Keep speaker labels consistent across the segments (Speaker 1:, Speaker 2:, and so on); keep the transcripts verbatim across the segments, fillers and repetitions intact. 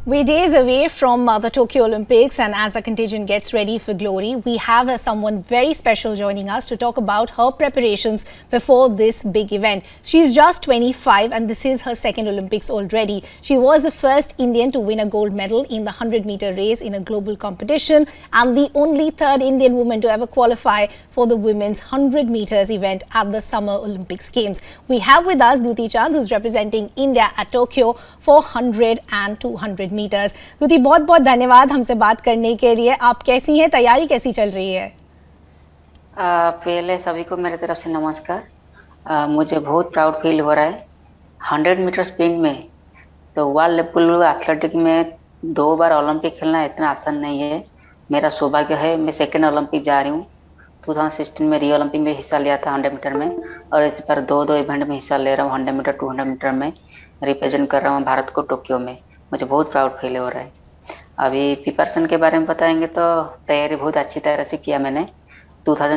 Speaker 1: We're days away from uh, the Tokyo Olympics, and as our contingent gets ready for glory, we have uh, someone very special joining us to talk about her preparations before this big event. She's just twenty-five and this is her second Olympics already. She was the first Indian to win a gold medal in the one hundred meter race in a global competition and the only third Indian woman to ever qualify for the women's one hundred meters event at the Summer Olympics Games. We have with us Duti Chand, who's representing India at Tokyo for one hundred and two hundred metres. Dutee, बहुत बहुत धन्यवाद हमसे बात करने के लिए। आप कैसी हैं, तैयारी कैसी चल रही है?
Speaker 2: आ, पहले सभी को मेरे तरफ से नमस्कार। आ, मुझे बहुत प्राउड फील हो रहा है। हंड्रेड मीटर स्प्रिंट में तो वर्ल्ड लेवल एथलेटिक में दो बार ओलंपिक खेलना इतना आसान नहीं है। मेरा सौभाग्य है, मैं सेकेंड ओलंपिक जा रही हूँ। दो हज़ार सोलह में रियो ओलंपिक में हिस्सा लिया था हंड्रेड मीटर में, और इस बार दो दो इवेंट में हिस्सा ले रहा हूँ। Hundred metre two hundred metre में रिप्रेजेंट कर रहा हूँ भारत को टोक्यो में। मुझे बहुत प्राउड फील हो रहा है। अभी प्रिपरेशन के बारे में बताएंगे तो तैयारी बहुत अच्छी तरह से किया मैंने। दो हज़ार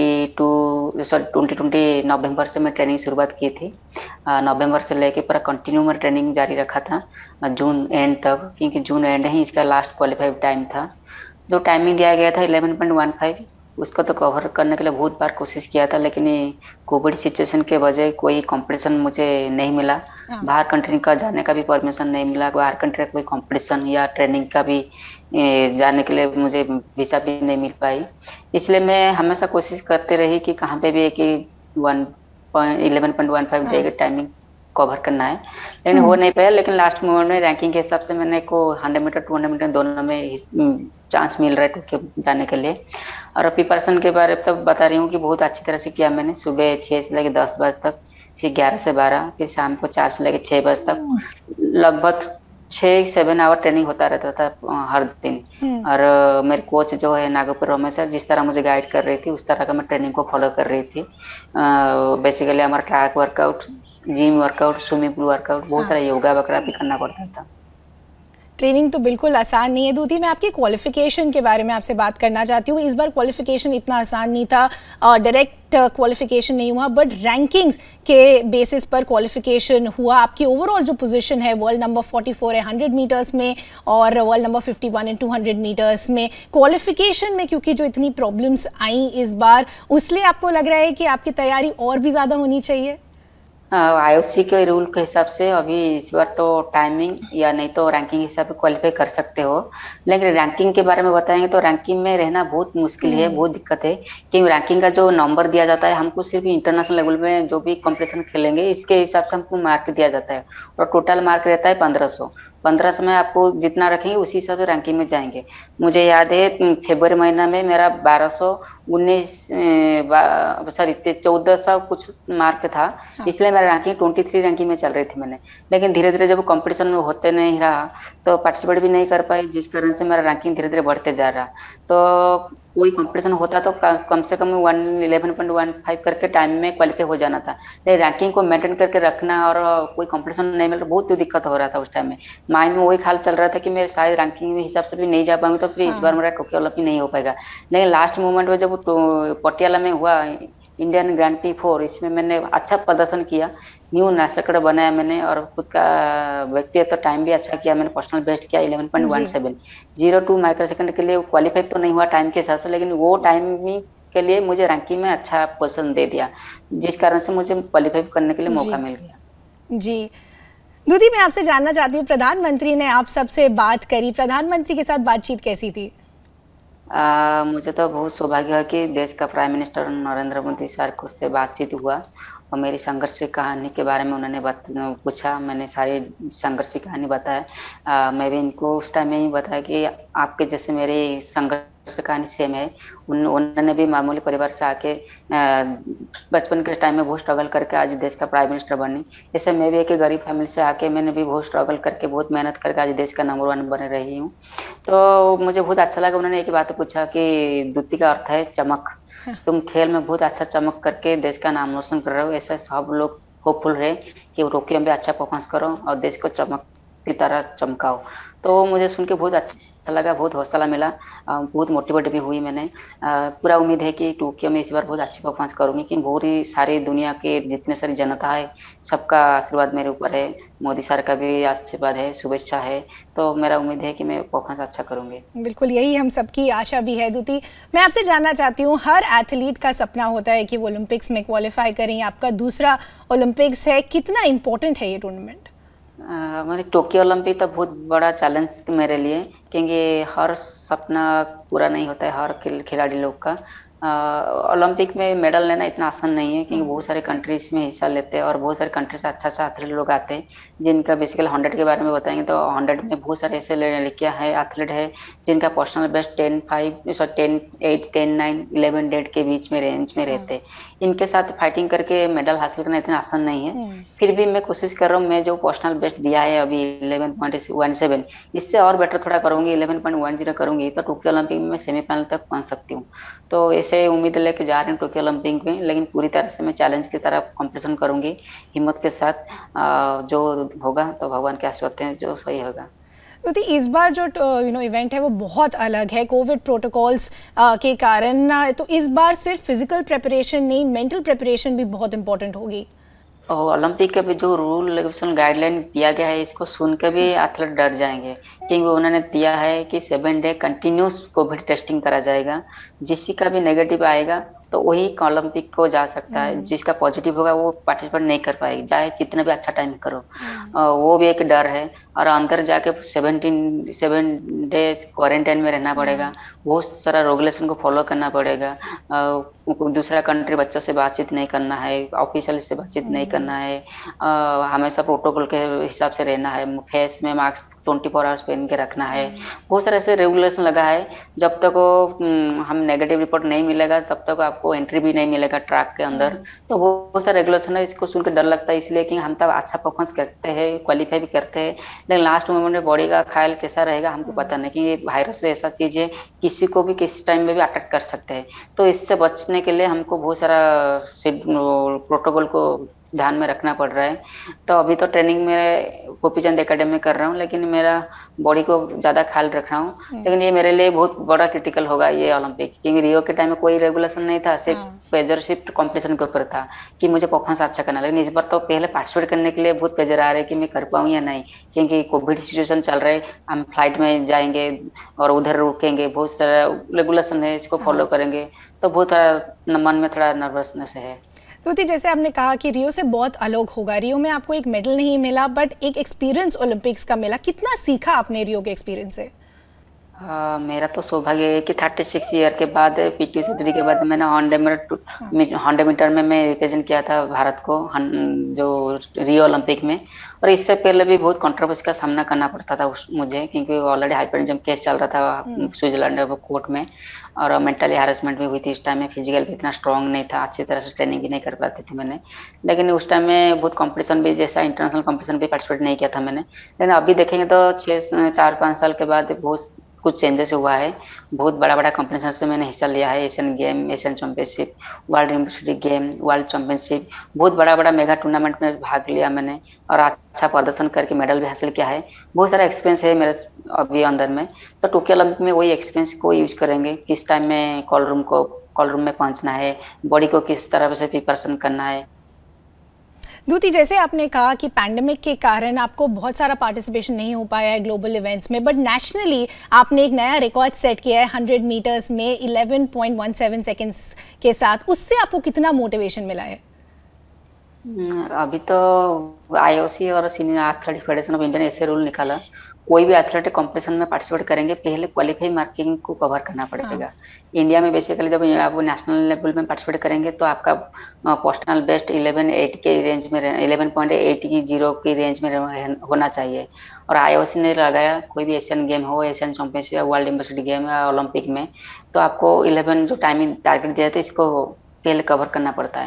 Speaker 2: बाईस सॉरी ट्वेंटी ट्वेंटी नवंबर से मैं ट्रेनिंग शुरुआत की थी। नवंबर से लेके पूरा कंटिन्यू मैं ट्रेनिंग जारी रखा था जून एंड तक, क्योंकि जून एंड ही इसका लास्ट क्वालिफाइव टाइम था। जो टाइमिंग दिया गया था इलेवन पॉइंट वन फाइव, उसको तो कवर करने के लिए बहुत बार कोशिश किया था, लेकिन कोविड सिचुएशन के वजह कोई कंपटीशन मुझे नहीं मिला। बाहर कंट्री का जाने का भी परमिशन नहीं मिला। बाहर कंट्री का कोई कंपटीशन या ट्रेनिंग का भी जाने के लिए मुझे वीसा भी नहीं मिल पाई। इसलिए मैं हमेशा कोशिश करते रही कि कहाँ पे भी एक one point eleven point one five जाएगा टाइमिंग कवर करना है, लेकिन हो नहीं पाया। लेकिन लास्ट मोमेंट में रैंकिंग के हिसाब से मैंने को hundred metre two hundred metre दोनों में चांस मिल रहा है टोक्यो जाने के लिए। और प्रिपरेशन के बारे में तब बता रही हूँ कि बहुत अच्छी तरह से किया मैंने। सुबह छः से लेकर दस बजे तक, फिर ग्यारह से बारह, फिर शाम को चार से लेकर छः बजे तक लगभग छः सेवन आवर ट्रेनिंग होता रहता था हर दिन। और मेरे कोच जो है नागपुर रमेश सर, जिस तरह मुझे गाइड कर रही थी उस तरह का मैं ट्रेनिंग को फॉलो कर रही थी। बेसिकली हमारा track workout, gym workout, swimming pool workout, बहुत सारा योगा वगैरह भी करना पड़ता था।
Speaker 1: ट्रेनिंग तो बिल्कुल आसान नहीं है। दूती, मैं आपकी क्वालिफिकेशन के बारे में आपसे बात करना चाहती हूँ। इस बार क्वालिफिकेशन इतना आसान नहीं था, डायरेक्ट क्वालिफिकेशन नहीं हुआ, बट रैंकिंग्स के बेसिस पर क्वालिफिकेशन हुआ। आपकी ओवरऑल जो पोजीशन है वर्ल्ड नंबर फोर्टी फोर है हंड्रेड मीटर्स में और वर्ल्ड नंबर फिफ्टी वन है टू हंड्रेड मीटर्स में। क्वालिफिकेशन में क्योंकि जो इतनी प्रॉब्लम्स आई इस बार, उसलिए आपको लग रहा है कि आपकी तैयारी और भी ज़्यादा होनी चाहिए?
Speaker 2: आईओसी के रूल के हिसाब से अभी इस बार तो टाइमिंग या नहीं तो रैंकिंग हिसाब से क्वालिफाई कर सकते हो, लेकिन रैंकिंग के बारे में बताएंगे तो रैंकिंग में रहना बहुत मुश्किल है, बहुत दिक्कत है। क्योंकि रैंकिंग का जो नंबर दिया जाता है हमको सिर्फ इंटरनेशनल लेवल में जो भी कंपटीशन खेलेंगे इसके हिसाब से हमको मार्क दिया जाता है, और टोटल मार्क रहता है पंद्रह सौ। पंद्रह सौ में आपको जितना रखेंगे उसी हिसाब से रैंकिंग में जाएंगे। मुझे याद है फरवरी महीना में मेरा बारह सौ उन्नीस सॉरी चौदह सौ कुछ मार्क था। हाँ। इसलिए मेरा रैंकिंग ट्वेंटी थ्री रैंकिंग में चल रही थी मैंने। लेकिन धीरे धीरे जब कंपटीशन में होते नहीं रहा तो पार्टिसिपेट भी नहीं कर पाई, जिस कारण से मेरा रैंकिंग धीरे धीरे बढ़ते जा रहा। तो कोई कंपटीशन होता तो कम से कम one eleven point one five करके टाइम में क्वालिफाई हो जाना था। लेकिन रैंकिंग को मेंटेन करके रखना और कोई कंपटीशन नहीं मिल रहा, बहुत दिक्कत हो रहा था उस टाइम में। माइंड में वही ख्याल चल रहा था कि मैं शायद रैंकिंग में हिसाब से भी नहीं जा पाऊंगी, तो फिर इस बार मेरा टोक्यो ओलंपिक नहीं हो पाएगा। लेकिन लास्ट मोमेंट में जब पटियाला में हुआ इंडियन ग्रैंड प्री फोर, इसमें मैंने अच्छा प्रदर्शन किया, न्यू नेशनल रिकॉर्ड बनाया मैंने, और खुद का व्यक्तिगत टाइम भी अच्छा किया मैंने, पर्सनल बेस्ट किया eleven point one seven. Zero two micro second के लिए क्वालिफाई तो नहीं हुआ टाइम के हिसाब से, लेकिन वो टाइमिंग के लिए मुझे रैंकिंग में अच्छा पोजीशन दे दिया, जिस कारण से मुझे क्वालिफाई करने के लिए मौका मिल गया।
Speaker 1: जी दूती, मैं आपसे जानना चाहती हूँ, प्रधानमंत्री ने आप सबसे बात करी, प्रधानमंत्री के साथ बातचीत कैसी थी?
Speaker 2: आ, मुझे तो बहुत सौभाग्य है कि देश का prime minister Narendra Modi sir को से बातचीत हुआ और मेरी संघर्ष की कहानी के बारे में उन्होंने पूछा। मैंने सारी संघर्ष की कहानी बताया। मैं भी इनको उस टाइम में ही बताया कि आपके जैसे मेरी संघर्ष कहानी सेम है। उन, उन्होंने भी मामूली परिवार से आके बचपन के टाइम में बहुत स्ट्रगल करके आज देश का प्राइम मिनिस्टर बनी। जैसे मैं भी एक गरीब फैमिली से आके मैंने भी बहुत स्ट्रगल करके बहुत मेहनत करके आज देश का नंबर वन बने रही हूँ। तो मुझे बहुत अच्छा लगा। उन्होंने एक बात पूछा कि द्युति का अर्थ है चमक, तुम खेल में बहुत अच्छा चमक करके देश का नाम रोशन कर रहे हो। ऐसा सब लोग होपफुल रहे कि टोक्यो में भी अच्छा परफॉर्मेंस करो और देश को चमक की तरह चमकाओ। तो मुझे सुन के बहुत अच्छा लगा, बहुत हौसला मिला, अ, बहुत मोटिवेट भी हुई मैंने। अ, पूरा उम्मीद है कि टोक्यो में इस बार बहुत अच्छी परफॉर्मेंस करूँगी, कि पूरी सारी दुनिया के जितने सारी जनता है, सबका आशीर्वाद मेरे ऊपर है, मोदी सर का भी आशीर्वाद है, शुभेच्छा है, तो मेरा उम्मीद है कि मैं परफॉर्मेंस अच्छा करूँगी।
Speaker 1: बिल्कुल, यही हम सबकी आशा भी है। द्युति, मैं आपसे जानना चाहती हूँ, हर एथलीट का सपना होता है कि वो ओलंपिक्स में क्वालिफाई करें, आपका दूसरा ओलंपिक्स है, कितना इम्पोर्टेंट है ये टूर्नामेंट?
Speaker 2: अ, मतलब टोक्यो ओलंपिक तो बहुत बड़ा चैलेंज मेरे लिए, क्योंकि हर सपना पूरा नहीं होता है हर खिल खिलाड़ी लोग का। अ, ओलंपिक में मेडल लेना इतना आसान नहीं है, क्योंकि बहुत सारे कंट्रीज में हिस्सा लेते हैं और बहुत सारे कंट्री से अच्छा अच्छा एथलीट लोग आते हैं, जिनका बेसिकली हंड्रेड के बारे में बताएंगे तो हंड्रेड में बहुत सारे ऐसे लड़कियां हैं, एथलीट है, जिनका personal best ten five sorry ten eight ten nine eleven date के बीच में रेंज में रहते हैं। इनके साथ फाइटिंग करके मेडल हासिल करना इतना आसान नहीं है। फिर भी मैं कोशिश कर रहा हूँ, मैं जो पर्सनल बेस्ट दिया है अभी इलेवन पॉइंट वन सेवन, इससे और बेटर थोड़ा करूंगी, इलेवन पॉइंट वन जीरो करूंगी तो टोक्यो ओलंपिक में मैं सेमीफाइनल तक पहुंच सकती हूँ। तो ऐसे उम्मीद लेके जा रहे हैं टोक्यो ओलंपिक में, लेकिन पूरी तरह से मैं चैलेंज की तरफ कंपटीशन करूंगी हिम्मत के साथ। अ, जो होगा तो भगवान के आशीर्वाद हैं, जो सही होगा।
Speaker 1: तो इस बार जो यू नो इवेंट है वो बहुत अलग है कोविड प्रोटोकॉल्स के कारण, तो इस बार सिर्फ फिजिकल प्रिपरेशन नहीं, मेंटल प्रिपरेशन भी बहुत इंपॉर्टेंट होगी।
Speaker 2: और ओलंपिक का भी जो रूल रेगुलेशन गाइडलाइन दिया गया है, इसको सुन के भी एथलीट डर जाएंगे, क्योंकि उन्होंने दिया है कि seven day continuous covid testing करा जाएगा, जिसी का भी नेगेटिव आएगा तो वही ओलंपिक को जा सकता है, जिसका पॉजिटिव होगा वो पार्टिसिपेट नहीं कर पाएगी, चाहे जितना भी अच्छा टाइम करो। आ, वो भी एक डर है। और अंदर जाके सेवनटीन सेवन डेज क्वारंटाइन में रहना पड़ेगा, बहुत सारा रेगुलेशन को फॉलो करना पड़ेगा। आ, दूसरा कंट्री बच्चों से बातचीत नहीं करना है, ऑफिशियल से बातचीत नहीं करना है, आ, हमेशा प्रोटोकॉल के हिसाब से रहना है, फेस में मास्क ट्वेंटी फोर आवर्स पहन के रखना है। बहुत सारे ऐसे रेगुलेशन लगा है, जब तक वो हम नेगेटिव रिपोर्ट नहीं मिलेगा तब तक आपको एंट्री भी नहीं मिलेगा ट्रैक के अंदर। तो बहुत सारे रेगुलेशन है, इसको सुनकर डर लगता है, इसलिए कि हम तब अच्छा परफॉर्मेंस करते हैं, क्वालिफाई भी करते हैं, लेकिन लास्ट मोमेंट में बॉडी का ख्याल कैसा रहेगा हमको पता नहीं, कि ये वायरस ऐसा चीज है किसी को भी किसी टाइम में भी अटैक कर सकते हैं। तो इससे बचने के लिए हमको बहुत सारा प्रोटोकॉल को ध्यान में रखना पड़ रहा है। तो अभी तो ट्रेनिंग में गोपीचंद एकेडमी में कर रहा हूँ, लेकिन मेरा बॉडी को ज्यादा ख्याल रख रहा हूँ। लेकिन ये मेरे लिए बहुत बड़ा क्रिटिकल होगा ये ओलंपिक, क्योंकि रियो के टाइम में कोई रेगुलेशन नहीं था, सिर्फ प्रेजर शिफ्ट कॉम्पिटिशन के ऊपर था कि मुझे परफॉर्मेंस अच्छा करना। लेकिन इस बार तो पहले पार्टिसिपेट करने के लिए बहुत प्रेजर आ रहा है कि मैं कर पाऊँ या नहीं, क्योंकि कोविड सिचुएशन चल रहा है, हम फ्लाइट में जाएंगे और उधर रुकेंगे, बहुत सारा रेगुलेशन है, इसको फॉलो करेंगे, तो बहुत मन में थोड़ा नर्वसनेस है।
Speaker 1: द्युति, जैसे आपने कहा कि रियो से बहुत अलग होगा, रियो में आपको एक मेडल नहीं मिला बट एक एक्सपीरियंस ओलंपिक्स का मिला, कितना सीखा आपने रियो के एक्सपीरियंस से?
Speaker 2: हाँ, मेरा तो सौभाग्य है कि थर्टी सिक्स ईयर के बाद पीटी उषा दीदी के बाद मैंने हंड्रेड मीटर हंड्रेड मीटर में मैं रिप्रेजेंट किया था भारत को, जो रियो ओलंपिक में। और इससे पहले भी बहुत कंट्रोवर्सी का सामना करना पड़ता था उस, मुझे, क्योंकि ऑलरेडी हाइपरटेंशन केस चल रहा था स्विट्जरलैंड कोर्ट में, और मेंटली हैरेसमेंट भी हुई थी। इस टाइम में फिजिकल भी इतना स्ट्रांग नहीं था, अच्छी तरह से ट्रेनिंग भी नहीं कर पाती थी मैंने। लेकिन उस टाइम में बहुत कंपटीशन भी, जैसा इंटरनेशनल कंपटीशन भी पार्टिसिपेट नहीं किया था मैंने। लेकिन अभी देखेंगे तो छः चार पाँच साल के बाद बहुत कुछ चेंजेस हुआ है। बहुत बड़ा बड़ा कंपटीशन से मैंने हिस्सा लिया है, Asian game, Asian championship, world university game, world championship, बहुत बड़ा बड़ा मेगा टूर्नामेंट में भाग लिया मैंने और अच्छा प्रदर्शन करके मेडल भी हासिल किया है। बहुत सारा एक्सपीरियंस है मेरे अभी अंदर में। तो टोक्यो ओलंपिक में वही एक्सपीरियंस को यूज करेंगे, किस टाइम में कॉल रूम को कॉल रूम में पहुंचना है, बॉडी को किस तरह से प्रिपरेशन करना है।
Speaker 1: द्युति, जैसे आपने कहा कि पैंडेमिक के कारण आपको बहुत सारा पार्टिसिपेशन नहीं हो पाया है ग्लोबल इवेंट्स में, बट नेशनली आपने एक नया रिकॉर्ड सेट किया है हंड्रेड मीटर्स में eleven point one seven seconds के साथ, उससे आपको कितना मोटिवेशन मिला है?
Speaker 2: अभी तो आईओसी और senior athletic federation of India ने ऐसे रूल निकाला, कोई भी एथलेटिक कंपटीशन में पार्टिसिपेट करेंगे पहले क्वालिफाई मार्किंग को कवर करना पड़ेगा। इंडिया में बेसिकली जब आप नेशनल लेवल में पार्टिसिपेट करेंगे तो आपका पर्सनल बेस्ट इलेवन एट के रेंज में इलेवन पॉइंट एट की जीरो की रेंज में होना चाहिए। और आईओसी ने लगाया कोई भी एशियन गेम हो, एशियन चैंपियनशिप या वर्ल्ड यूनिवर्सिटी गेम या ओलंपिक में, तो आपको इलेवन जो टाइमिंग टारगेट दिया था इसको पहले कवर करना पड़ता है।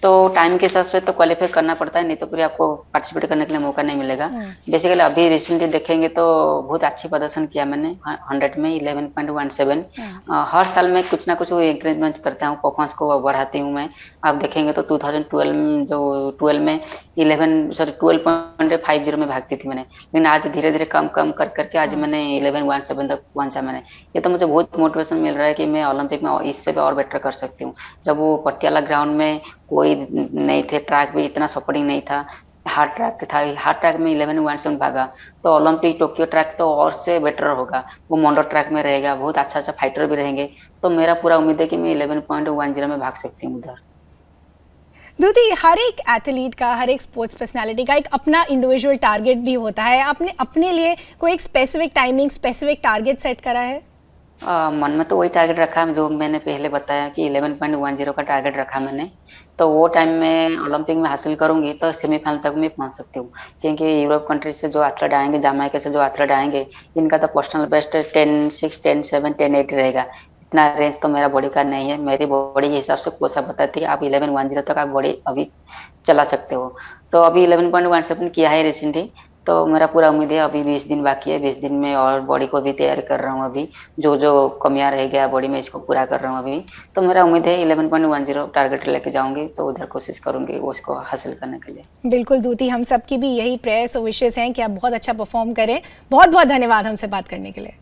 Speaker 2: तो टाइम के हिसाब से तो क्वालिफाई करना पड़ता है, नहीं तो फिर आपको पार्टिसिपेट करने के लिए मौका नहीं मिलेगा। बेसिकली अभी रिसेंटली देखेंगे तो बहुत अच्छी प्रदर्शन किया मैंने हंड्रेड में इलेवन पॉइंट वन सेवन। हर साल में कुछ ना कुछ इंक्रीमेंट करता हूँ, परफॉर्मेंस को बढ़ाती हूँ मैं। आप देखेंगे तो टू थाउजेंड ट्वेल्व जो ट्वेल्व में eleven sorry twelve point five zero में भागती थी मैंने, लेकिन आज धीरे धीरे कम कम कर करके आज मैंने इलेवन वन सेवन तक पहुंचा मैंने। ये तो मुझे बहुत मोटिवेशन मिल रहा है कि मैं ओलंपिक में इससे भी और बेटर कर सकती हूँ। जब वो पटियाला ग्राउंड में कोई नहीं थे, ट्रैक भी इतना सपोर्टिंग नहीं था, हार्ड ट्रैक था, हार्ड ट्रैक में इलेवन वन सेवन भागा, तो ओलंपिक टोक्यो ट्रैक तो और से बेटर होगा, वो मोंडो ट्रैक में रहेगा, बहुत अच्छा अच्छा फाइटर भी रहेंगे। तो मेरा पूरा उम्मीद है कि मैं इलेवन पॉइंट वन जीरो में भाग सकती हूँ उधर।
Speaker 1: द्युति, हर एक एथलीट का, हर एक स्पोर्ट्स पर्सनालिटी का एक अपना इंडिविजुअल टारगेट भी होता है। आपने अपने लिए कोई एक specific timing, specific target set करा है?
Speaker 2: आ, मन में तो वही टारगेट रखा है जो मैंने पहले बताया कि इलेवन पॉइंट वन जीरो का टारगेट रखा मैंने। तो वो टाइम में ओलंपिक में हासिल करूंगी तो सेमीफाइनल तक मैं पहुंच सकती हूँ, क्योंकि यूरोप कंट्री से जो एथलीट आएंगे, जामाइका से जो एथलीट आएंगे, इनका तो personal best ten six ten seven ten eight रहेगा। इतना रेंज तो मेरा बॉडी का नहीं है। मेरी बॉडी के हिसाब से कोच बताती है आप इलेवन वन जीरो तक आप बॉडी अभी चला सकते हो। तो अभी इलेवन पॉइंट वन सेवन किया है रिसेंटली, तो मेरा पूरा उम्मीद है अभी बीस दिन बाकी है, बीस दिन में और बॉडी को भी तैयार कर रहा हूँ। अभी जो जो कमियां रह गया बॉडी में इसको पूरा कर रहा हूँ अभी। तो मेरा उम्मीद है eleven point one zero target लेके जाऊंगी, तो उधर कोशिश करूंगी वो उसको हासिल करने के लिए।
Speaker 1: बिल्कुल द्युति, हम सबकी भी यही प्रेयर्स और विशेष हैं कि आप बहुत अच्छा परफॉर्म करें। बहुत बहुत धन्यवाद हमसे बात करने के लिए।